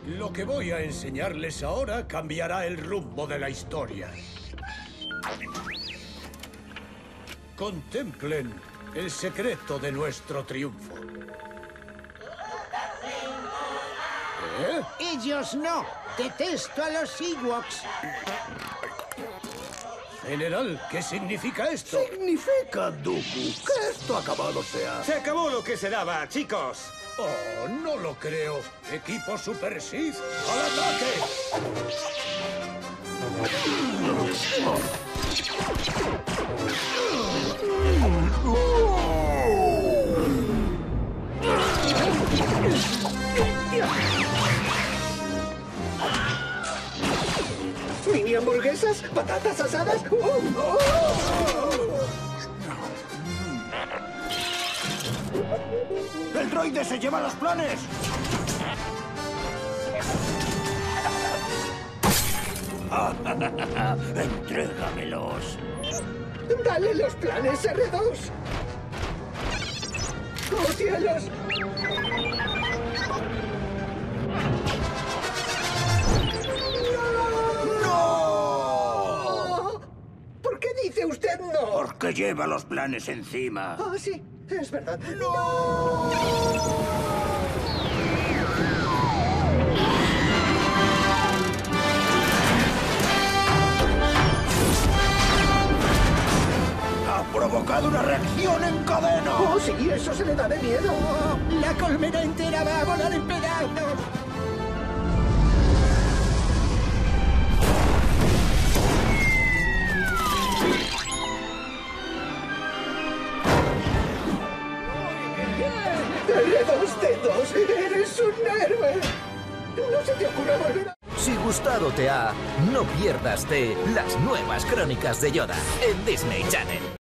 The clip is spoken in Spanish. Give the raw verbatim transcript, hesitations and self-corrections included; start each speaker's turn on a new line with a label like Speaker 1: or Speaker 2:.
Speaker 1: Lo que voy a enseñarles ahora cambiará el rumbo de la historia. Contemplen el secreto de nuestro triunfo. ¿Eh?
Speaker 2: Ellos no. Detesto a los Ewoks.
Speaker 1: General, ¿qué significa esto?
Speaker 3: Significa, Dooku, que esto acabado sea.
Speaker 4: ¡Se acabó lo que se daba, chicos!
Speaker 1: Oh, no lo creo. Equipo Super Sith, ¡al ataque!
Speaker 3: ¿Mini hamburguesas? ¿Patatas asadas? ¡Oh! ¡Oh! ¡El droide se lleva los planes! ¡Entrégamelos! ¡Dale los planes, erre dos! ¡Oh, cielos! ¡No! ¿Por qué dice usted no?
Speaker 5: Porque lleva los planes encima.
Speaker 3: Ah, sí, es verdad. ¡No!
Speaker 5: ¡Ha provocado una reacción en cadena!
Speaker 3: ¡Oh, sí! ¡Eso se le da de miedo!
Speaker 2: La colmena entera va a volar en pedazos.
Speaker 3: erre dos D dos, eres un héroe. No se te ocurra volver a...
Speaker 6: Si gustado te ha, no pierdas de Las Nuevas Crónicas de Yoda en Disney Channel.